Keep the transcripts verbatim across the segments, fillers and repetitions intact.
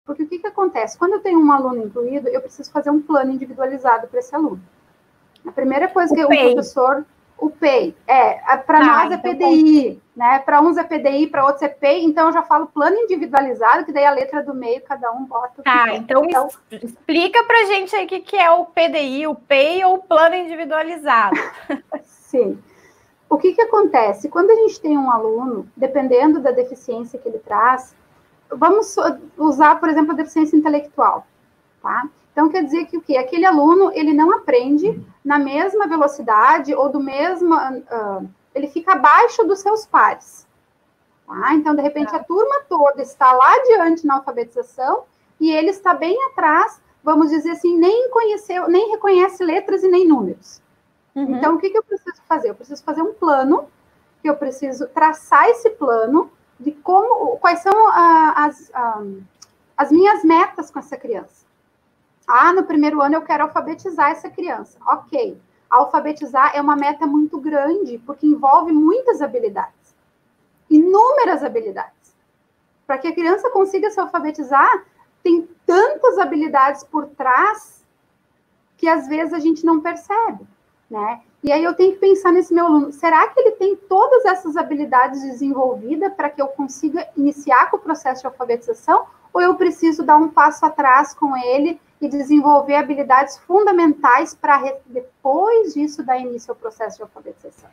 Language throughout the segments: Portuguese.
Porque o que, que acontece? Quando eu tenho um aluno incluído, eu preciso fazer um plano individualizado para esse aluno. A primeira coisa o que o P E I. professor... O P E I. É, para tá, nós é então P D I, né? Para uns é P D I, para outros é P E I, então eu já falo plano individualizado, que daí a letra do meio, cada um bota o Tá, que então, então explica pra gente aí o que, que é o P D I, o P E I ou o plano individualizado. Sim. O que, que acontece? Quando a gente tem um aluno, dependendo da deficiência que ele traz, vamos usar, por exemplo, a deficiência intelectual, tá? Então, quer dizer que o quê? Aquele aluno, ele não aprende na mesma velocidade ou do mesmo... Uh, ele fica abaixo dos seus pares, tá? Então, de repente, a turma toda está lá adiante na alfabetização e ele está bem atrás, vamos dizer assim, nem conheceu, nem reconhece letras e nem números. Uhum. Então, o que, que eu preciso fazer? Eu preciso fazer um plano, que eu preciso traçar esse plano de como, quais são ah, as, ah, as minhas metas com essa criança. Ah, no primeiro ano eu quero alfabetizar essa criança. Ok. Alfabetizar é uma meta muito grande, porque envolve muitas habilidades. Inúmeras habilidades. Para que a criança consiga se alfabetizar, tem tantas habilidades por trás que às vezes a gente não percebe, né? E aí eu tenho que pensar nesse meu aluno. Será que ele tem todas essas habilidades desenvolvidas para que eu consiga iniciar com o processo de alfabetização? Ou eu preciso dar um passo atrás com ele e desenvolver habilidades fundamentais para depois disso dar início ao processo de alfabetização?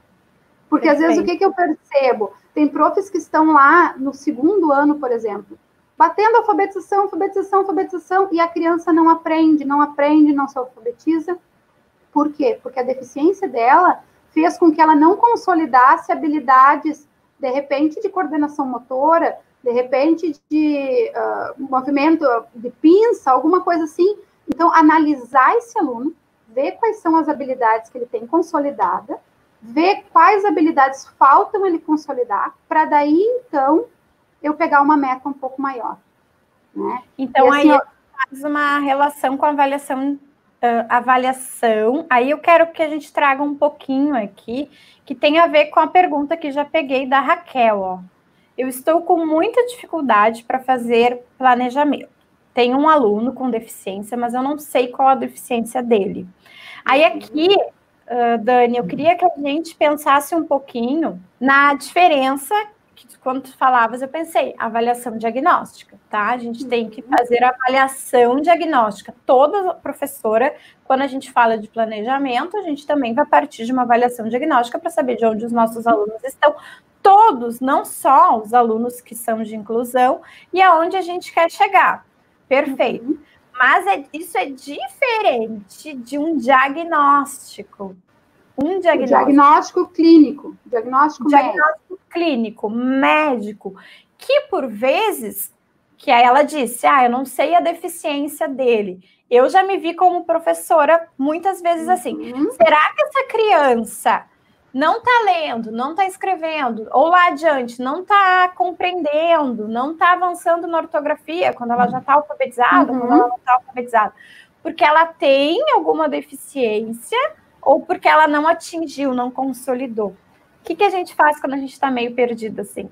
Porque Perfeito. Às vezes o que, que eu percebo? Tem profs que estão lá no segundo ano, por exemplo, batendo alfabetização, alfabetização, alfabetização, e a criança não aprende, não aprende, não se alfabetiza. Por quê? Porque a deficiência dela fez com que ela não consolidasse habilidades, de repente, de coordenação motora, de repente, de uh, movimento de pinça, alguma coisa assim. Então, analisar esse aluno, ver quais são as habilidades que ele tem consolidada, ver quais habilidades faltam ele consolidar, para daí, então, eu pegar uma meta um pouco maior. Né? Então, assim, aí eu... faz uma relação com a avaliação Uh, avaliação, aí eu quero que a gente traga um pouquinho aqui, que tem a ver com a pergunta que já peguei da Raquel, ó. Eu estou com muita dificuldade para fazer planejamento. Tenho um aluno com deficiência, mas eu não sei qual a deficiência dele. Aí aqui, uh, Dani, eu queria que a gente pensasse um pouquinho na diferença, que quando tu falavas, eu pensei, avaliação diagnóstica, tá? A gente tem que fazer avaliação diagnóstica. Toda professora, quando a gente fala de planejamento, a gente também vai partir de uma avaliação diagnóstica para saber de onde os nossos alunos estão. Todos, não só os alunos que são de inclusão, e aonde a gente quer chegar. Perfeito. Uhum. Mas é, isso é diferente de um diagnóstico. Um diagnóstico, o diagnóstico clínico, diagnóstico, diagnóstico médico. clínico, médico, que por vezes, que aí ela disse, ah, eu não sei a deficiência dele. Eu já me vi como professora muitas vezes assim, uhum. será que essa criança não está lendo, não está escrevendo, ou lá adiante, não está compreendendo, não está avançando na ortografia, quando ela já está alfabetizada, uhum. quando ela não está alfabetizada? Porque ela tem alguma deficiência ou porque ela não atingiu, não consolidou. O que, que a gente faz quando a gente está meio perdido assim?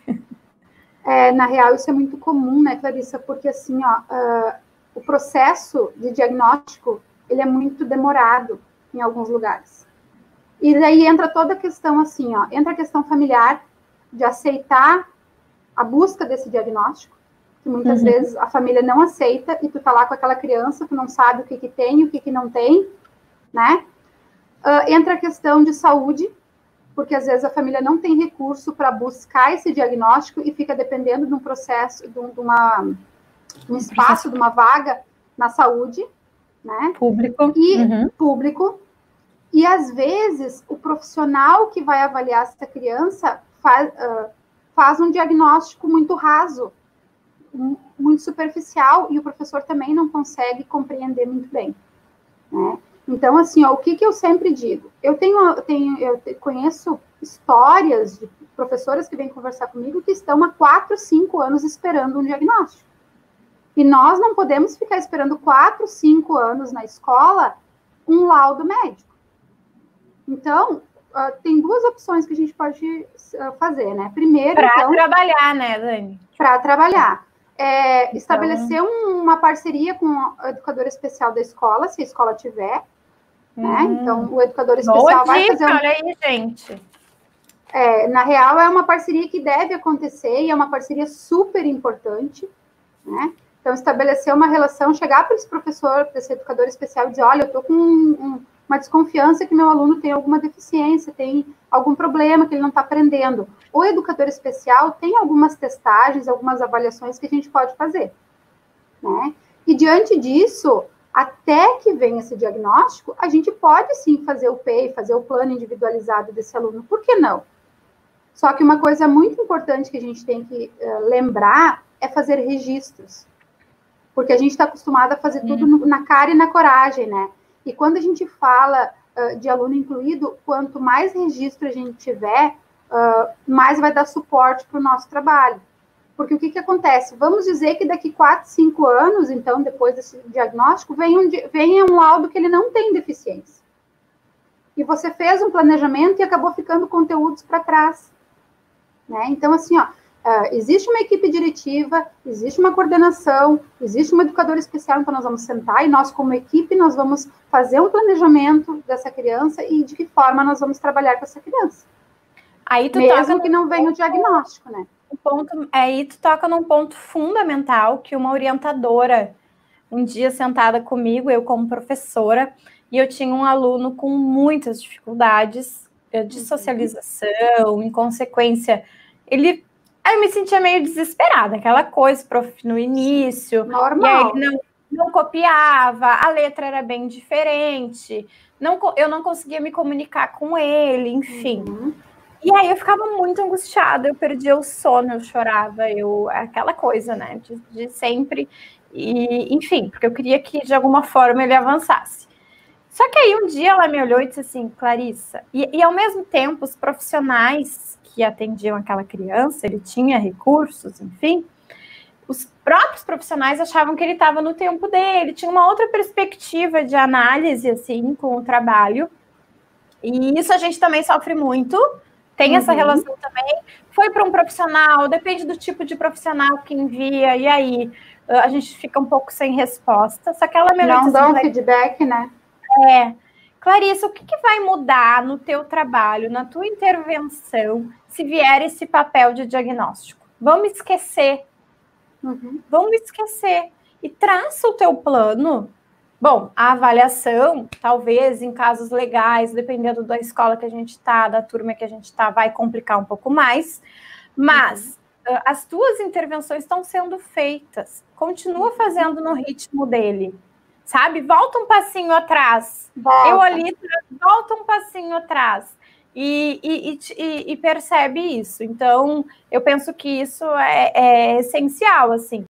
É, na real, isso é muito comum, né, Clarissa? Porque, assim, ó, uh, o processo de diagnóstico, ele é muito demorado em alguns lugares. E daí entra toda a questão, assim, ó, entra a questão familiar, de aceitar a busca desse diagnóstico, que muitas uhum. vezes a família não aceita, e tu tá lá com aquela criança, tu não sabe o que que tem, o que que não tem, né? Uh, entra a questão de saúde, porque às vezes a família não tem recurso para buscar esse diagnóstico e fica dependendo de um processo, de, uma, de um espaço, de uma vaga na saúde, né? Público. E uhum. público. E às vezes o profissional que vai avaliar essa criança faz, uh, faz um diagnóstico muito raso, muito superficial, e o professor também não consegue compreender muito bem, né? Então, assim, ó, o que, que eu sempre digo? Eu tenho, eu tenho, eu conheço histórias de professoras que vêm conversar comigo que estão há quatro, cinco anos esperando um diagnóstico. E nós não podemos ficar esperando quatro, cinco anos na escola um laudo médico. Então, uh, tem duas opções que a gente pode uh, fazer, né? Primeiro, pra então... Para trabalhar, né, Dani? Para trabalhar. É, então... estabelecer um, uma parceria com o educador especial da escola, se a escola tiver, hum, né? Então, o educador especial vai fazer... Um... Olha aí, gente. É, na real, é uma parceria que deve acontecer e é uma parceria super importante, né? Então, estabelecer uma relação, chegar para esse professor, para esse educador especial e dizer, olha, eu estou com um, um, uma desconfiança que meu aluno tem alguma deficiência, tem algum problema que ele não está aprendendo. O educador especial tem algumas testagens, algumas avaliações que a gente pode fazer, né? E, diante disso, até que venha esse diagnóstico, a gente pode, sim, fazer o P E I, fazer o plano individualizado desse aluno. Por que não? Só que uma coisa muito importante que a gente tem que uh, lembrar é fazer registros. Porque a gente está acostumado a fazer tudo no, na cara e na coragem, né? E quando a gente fala uh, de aluno incluído, quanto mais registro a gente tiver, uh, mais vai dar suporte para o nosso trabalho. Porque o que, que acontece? Vamos dizer que daqui quatro, cinco anos, então, depois desse diagnóstico, venha um, venha um laudo que ele não tem deficiência. E você fez um planejamento e acabou ficando conteúdos para trás. Né? Então, assim, ó, uh, existe uma equipe diretiva, existe uma coordenação, existe um educador especial, então nós vamos sentar e nós, como equipe, nós vamos fazer um planejamento dessa criança e de que forma nós vamos trabalhar com essa criança. Aí tu Mesmo que não venha o diagnóstico, né? Um ponto, aí tu toca num ponto fundamental que uma orientadora, um dia sentada comigo, eu como professora, e eu tinha um aluno com muitas dificuldades de socialização, em consequência, ele, aí eu me sentia meio desesperada, aquela coisa, prof, no início, normal. E aí ele não, não copiava, a letra era bem diferente, não, eu não conseguia me comunicar com ele, enfim. Uhum. E aí eu ficava muito angustiada, eu perdia o sono, eu chorava, eu, aquela coisa, né, de, de sempre, e, enfim, porque eu queria que de alguma forma ele avançasse. Só que aí um dia ela me olhou e disse assim, Clarissa, e, e ao mesmo tempo os profissionais que atendiam aquela criança, ele tinha recursos, enfim, os próprios profissionais achavam que ele estava no tempo dele, tinha uma outra perspectiva de análise, assim, com o trabalho, e isso a gente também sofre muito, tem uhum. essa relação também, foi para um profissional, depende do tipo de profissional que envia, e aí a gente fica um pouco sem resposta, só que ela me olhou não dá um feedback, né? É, Clarissa, o que, que vai mudar no teu trabalho, na tua intervenção, se vier esse papel de diagnóstico? Vamos esquecer. Uhum. Vamos esquecer. E traça o teu plano. Bom, a avaliação, talvez, em casos legais, dependendo da escola que a gente está, da turma que a gente está, vai complicar um pouco mais. Mas uhum. as tuas intervenções estão sendo feitas. Continua fazendo no ritmo dele. Sabe? Volta um passinho atrás. Volta. Eu ali, volta um passinho atrás. E, e, e, e percebe isso. Então, eu penso que isso é, é essencial, assim.